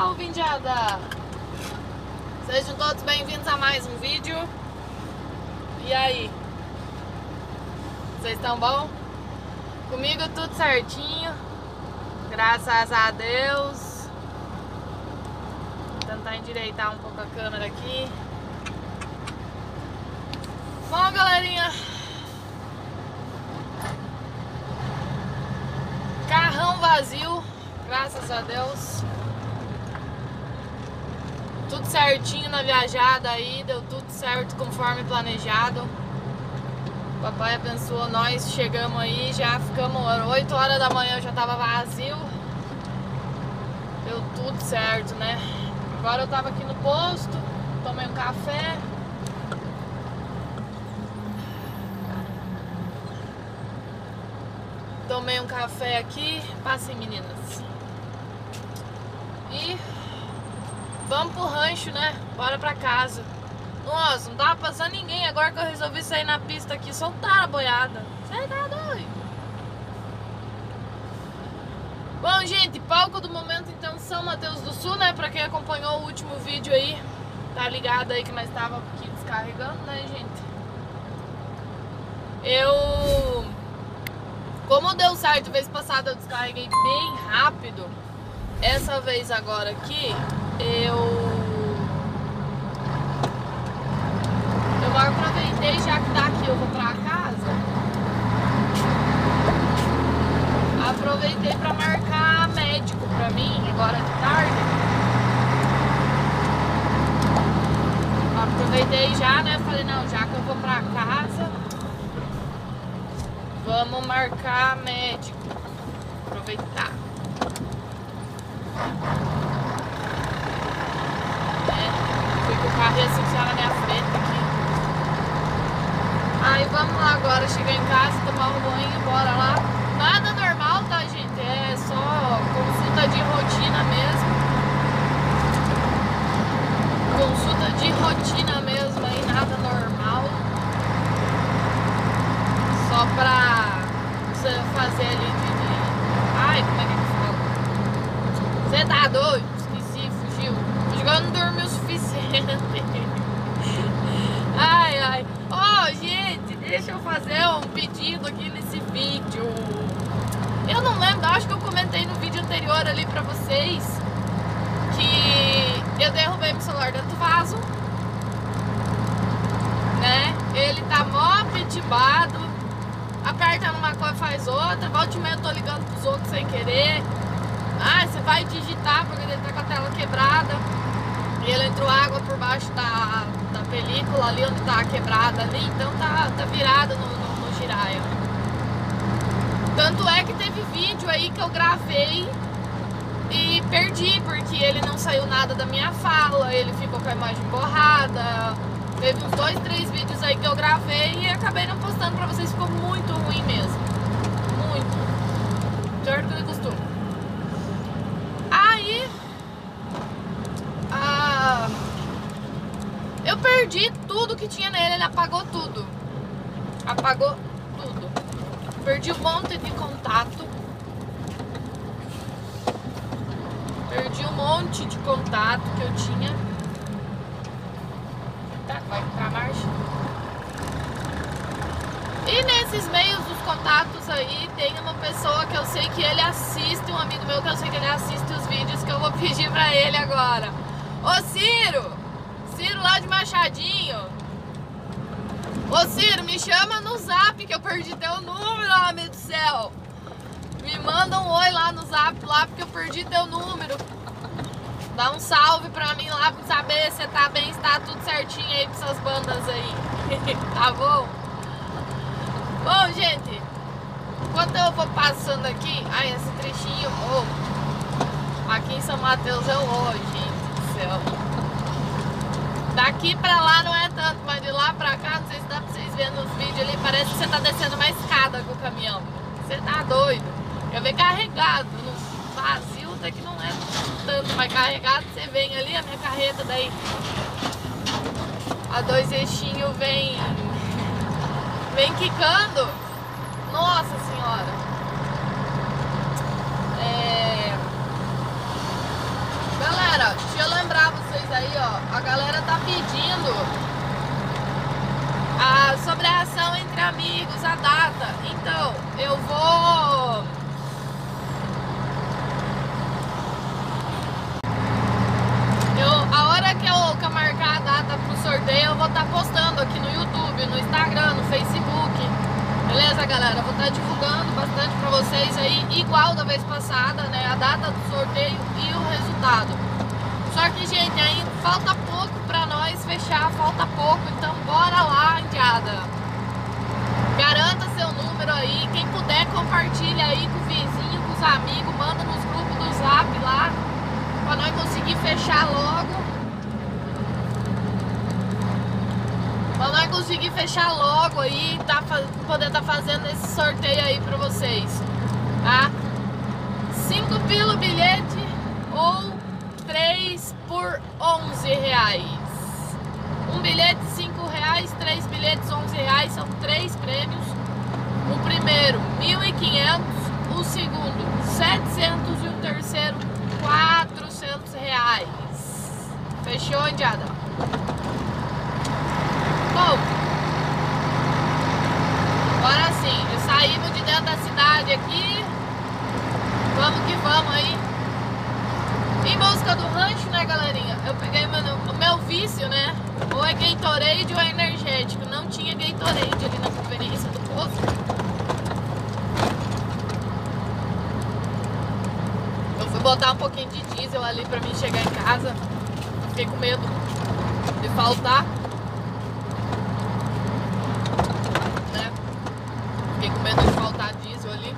Salve, indiada! Sejam todos bem-vindos a mais um vídeo. E aí? Vocês estão bom? Comigo tudo certinho, graças a Deus. Vou tentar endireitar um pouco a câmera aqui. Bom, galerinha, carrão vazio, graças a Deus. Tudo certinho na viajada aí, deu tudo certo conforme planejado. Papai abençoou nós, chegamos aí, já ficamos 8 horas da manhã, já tava vazio. Deu tudo certo, né? Agora eu tava aqui no posto, tomei um café. Tomei um café aqui, passem, meninas. E vamos pro rancho, né? Bora pra casa. Nossa, não tava passando ninguém. Agora que eu resolvi sair na pista aqui, soltar a boiada. Você tá doido? Bom, gente, palco do momento então São Mateus do Sul, né? Pra quem acompanhou o último vídeo aí, tá ligado aí que nós tava aqui descarregando, né, gente? Como deu certo, vez passada eu descarreguei bem rápido. Essa vez agora aqui, eu aproveitei, já que daqui eu vou pra casa, aproveitei pra marcar médico pra mim, agora de tarde. Aproveitei já, né, falei, não, já que eu vou pra casa, vamos marcar médico, aproveitar. Fui com o carro e assim na minha frente aqui. Aí vamos lá agora, chegar em casa, tomar um banho, bora lá. Nada normal, tá, gente? É só consulta de rotina mesmo. Consulta de rotina mesmo aí, nada normal. Só pra você fazer ali Ai, como é que fala? Você tá doido? Esqueci, fugiu. Hoje eu não dormi o suficiente. Ai, ai. Ó, gente, deixa eu fazer um pedido aqui nesse vídeo. Eu não lembro, acho que eu comentei no vídeo anterior ali pra vocês que eu derrubei meu celular dentro do vaso, né? Ele tá mó pitibado, aperta numa coisa faz outra, volta e meia eu tô ligando pros outros sem querer. Ah, você vai digitar porque ele tá com a tela quebrada. E ele entrou água por baixo da película ali onde tá quebrada ali, então tá virado no giraia. Tanto é que teve vídeo aí que eu gravei e perdi, porque ele não saiu nada da minha fala, ele ficou com a imagem borrada. Teve uns 2, 3 vídeos aí que eu gravei e acabei não postando pra vocês, ficou muito ruim mesmo. Muito. Pior do que ele costuma. Aí eu perdi tudo que tinha nele, ele apagou tudo. Apagou tudo. Perdi um monte de contato. Perdi um monte de contato que eu tinha. Tá, vai pra marcha. E nesses meios dos contatos aí, tem uma pessoa que eu sei que ele assiste, um amigo meu que eu sei que ele assiste os vídeos, que eu vou pedir pra ele agora. Ô Ciro! Ciro lá de Machadinho. Ô Ciro, me chama no zap que eu perdi teu número, homem do céu. Me manda um oi lá no zap lá porque eu perdi teu número. Dá um salve pra mim lá pra saber se tá bem, se tá tudo certinho aí com essas bandas aí. Tá bom? Bom, gente, enquanto eu vou passando aqui, ai, esse trechinho, aqui em São Mateus é hoje, gente do céu. Daqui pra lá não é tanto, mas de lá pra cá, não sei se dá pra vocês verem nos vídeos ali, parece que você tá descendo uma escada com o caminhão. Você tá doido. Eu venho carregado, no vazio até que não é tanto, mas carregado você vem ali, a minha carreta daí, a 2 eixinhos vem quicando. Nossa senhora. Galera, pedindo sobre a ação entre amigos, a data. Então, eu vou... A hora que eu marcar a data pro sorteio, eu vou estar postando aqui no YouTube, no Instagram, no Facebook. Beleza, galera? Eu vou estar divulgando bastante pra vocês aí, igual da vez passada, né? A data do sorteio e o resultado. Só que, gente, ainda falta pouco pra nós fechar, falta pouco. Então, bora lá, indiada. Garanta seu número aí. Quem puder, compartilha aí com o vizinho, com os amigos. Manda nos grupos do Zap lá, pra nós conseguir fechar logo. Pra nós conseguir fechar logo aí, poder estar fazendo esse sorteio aí pra vocês, tá? 5 pila o bilhete ou 3 por 11 reais. Um bilhete 5 reais, 3 bilhetes 11 reais, são 3 prêmios. O primeiro 1.500, o segundo 700 e o terceiro 400 reais. Fechou, indiada? Bom, agora sim, saímos de dentro da cidade aqui. Vamos que vamos aí. Em busca do rancho, né, galerinha? Eu peguei o meu vício, né? Ou é Gatorade ou é energético. Não tinha Gatorade ali na conveniência do posto. Eu fui botar um pouquinho de diesel ali pra mim chegar em casa. Fiquei com medo de faltar. Fiquei com medo de faltar diesel ali.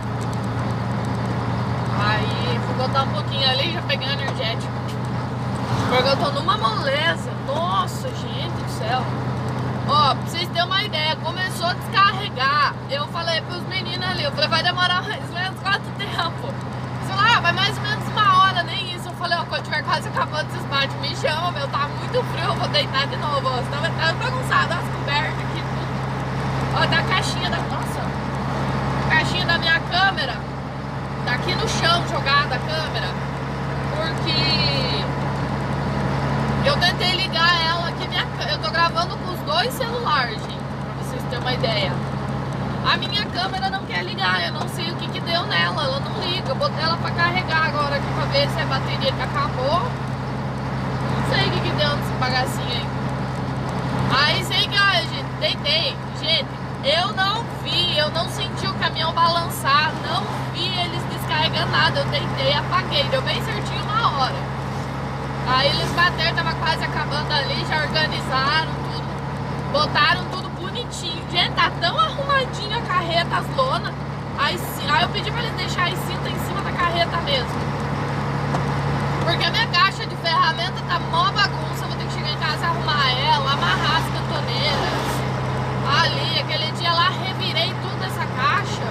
Aí fui botar um pouquinho ali e já peguei um energético. Porque eu tô numa moleza. Nossa, gente do céu. Ó, pra vocês terem uma ideia, começou a descarregar. Eu falei pros meninos ali, eu falei, vai demorar mais ou menos quanto tempo? Sei lá, vai mais ou menos 1 hora, nem isso. Eu falei, ó, quando tiver quase acabando esse smart, me chama, meu, tá muito frio, eu vou deitar de novo. Ó, tá bagunçado as cobertas aqui. Ó, tá a caixinha da... Nossa! A caixinha da minha câmera tá aqui no chão jogada a câmera. Porque eu tentei ligar ela aqui, eu tô gravando com os 2 celulares, gente, pra vocês terem uma ideia. A minha câmera não quer ligar, eu não sei o que deu nela, ela não liga. Eu botei ela pra carregar agora aqui pra ver se a bateria que acabou. Não sei o que deu nesse bagacinho aí. Aí sei que, ó, gente, deitei. Gente, eu não vi, eu não senti o caminhão balançar, não vi eles descarregando nada. Eu deitei, apaguei, deu bem certinho 1 hora. Aí eles bateram, tava quase acabando ali, já organizaram tudo, botaram tudo bonitinho. Gente, tá tão arrumadinho a carreta, as lonas. Aí eu pedi pra eles deixarem cinta em cima da carreta mesmo. Porque a minha caixa de ferramenta tá mó bagunça, eu vou ter que chegar em casa e arrumar ela, amarrar as cantoneiras. Ali, aquele dia lá, revirei tudo essa caixa.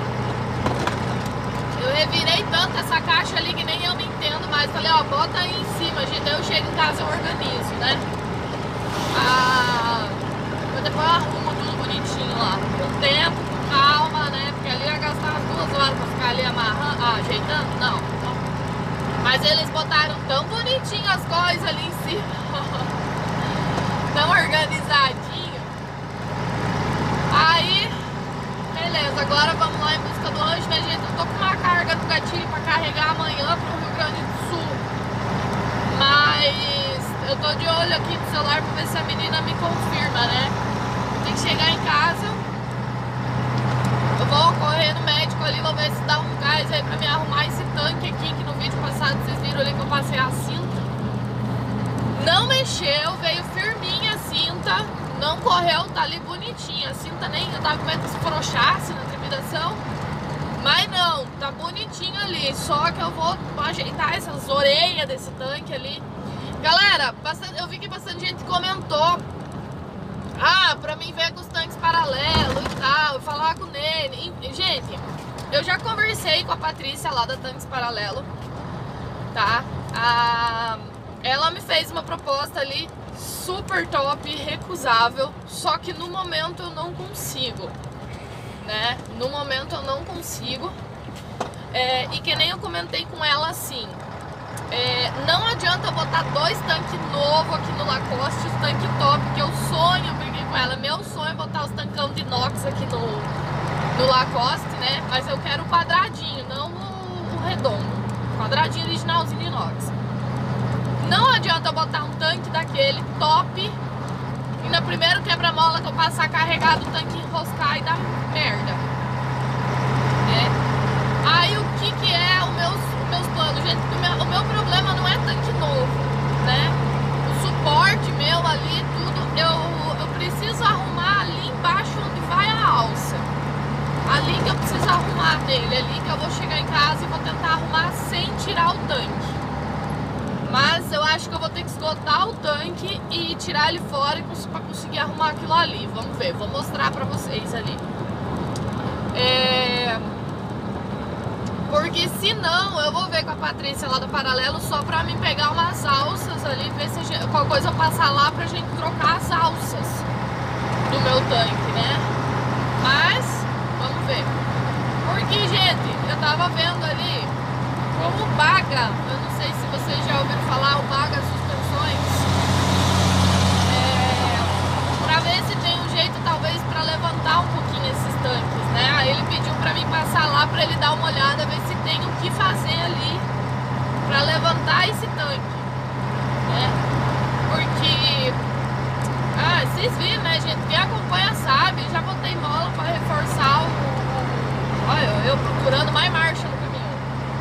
Eu revirei tanto essa caixa ali que nem eu me entendo mais. Falei, ó, bota aí em cima, gente. Aí eu chego em casa e organizo, né? Depois eu arrumo tudo bonitinho lá. Com tempo, com calma, né? Porque ali ia gastar umas 2 horas pra ficar ali amarrando, ajeitando. Não. Mas eles botaram tão bonitinho as coisas ali em cima. Tão organizadinho. Aí, beleza, agora vamos lá em busca do lanche, né, gente? Eu tô com uma carga no gatilho pra carregar amanhã pro Rio Grande do Sul. Mas eu tô de olho aqui no celular pra ver se a menina me confirma, né? Tem que chegar em casa. Eu vou correr no médico ali, vou ver se dá um gás aí pra me arrumar esse tanque aqui, que no vídeo passado vocês viram ali que eu passei a cinta. Não mexeu, veio firminha a cinta. Não correu, tá ali bonitinha. A cinta nem, eu tava com medo que se frouxasse na trepidação. Mas não, tá bonitinho ali. Só que eu vou ajeitar essas orelhas desse tanque ali. Galera, eu vi que bastante gente comentou. Ah, pra mim ver com os tanques paralelos e tal, falar com ele. Gente, eu já conversei com a Patrícia lá da Tanques Paralelo, tá? Ela me fez uma proposta ali super top, recusável, só que no momento eu não consigo, né? No momento eu não consigo. E que nem eu comentei com ela assim, não adianta botar 2 tanques novos aqui no Lacoste, os tanques top, que eu sonho, eu briguei com ela, meu sonho é botar os tancão de inox aqui no Lacoste, né? Mas eu quero o quadradinho, não o redondo. Quadradinho originalzinho de inox. Não adianta eu botar um tanque daquele top e na primeira quebra-mola que eu passar carregado o tanque enroscar e dar merda. Aí o que é os meus planos, gente? O meu problema não é tanque novo, né? O suporte meu ali, tudo, eu preciso arrumar ali embaixo onde vai a alça. Ali que eu preciso arrumar nele, ali que eu vou chegar em casa e vou tentar arrumar sem tirar o tanque. Mas eu acho que eu vou ter que esgotar o tanque e tirar ele fora para conseguir arrumar aquilo ali. Vamos ver, vou mostrar pra vocês ali. Porque senão eu vou ver com a Patrícia lá do Paralelo só pra mim pegar umas alças ali, ver se qualquer coisa eu passar lá pra gente trocar as alças do meu tanque, né? Mas, vamos ver. Porque, gente, eu tava vendo ali como o Baga, eu não sei se vocês já ouviram falar, o Baga Suspensões, pra ver se tem um jeito talvez pra levantar um pouquinho esses tanques, né? Aí ele pediu pra mim passar lá pra ele dar uma olhada, ver se tem o que fazer ali pra levantar esse tanque, né? Porque, vocês viram, né, gente? Quem acompanha sabe, já botei mola pra reforçar olha, eu procurando mais marcha no caminhão.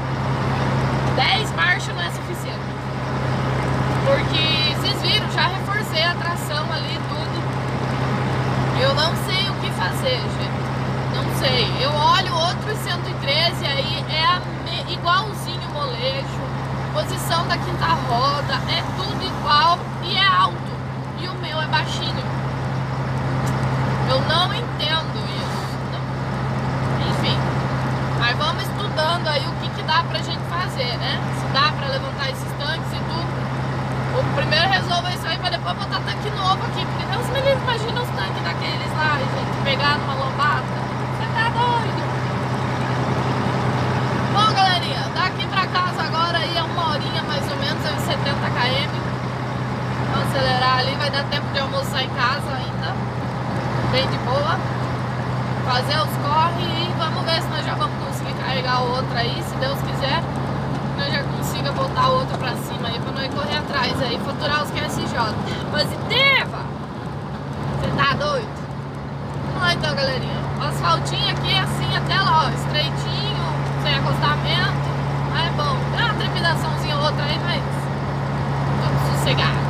10 marchas não é suficiente. Porque, vocês viram, já reforcei a tração ali, tudo. Eu não sei o que fazer, gente. Não sei. Eu olho outros 113 aí, é igualzinho o molejo. Posição da quinta roda, é tudo igual e é alto. E o meu é baixinho. Eu não entendo isso. Não. Enfim. Mas vamos estudando aí o que dá pra gente fazer, né? Se dá pra levantar esses tanques e tudo. O primeiro resolver isso aí pra depois botar tanque novo aqui. Porque Deus me livre, imagina os tanques daqueles lá, gente, pegar numa lombada. Você tá doido? Bom, galerinha, daqui pra casa agora aí é 1 horinha mais ou menos, 70 km. Vamos acelerar ali, vai dar tempo de almoçar em casa ainda. Bem de boa. Fazer os corre e vamos ver se nós já vamos conseguir carregar o outro aí, se Deus quiser. Nós já consiga botar o outro pra cima aí, pra nós correr atrás aí, faturar os QSJ. Positiva! Você tá doido? Vamos lá então, galerinha. O asfaltinho aqui é assim até lá, ó, estreitinho, sem acostamento. Mas é bom. Tem uma trepidaçãozinha ou outra aí, mas vamos sossegar.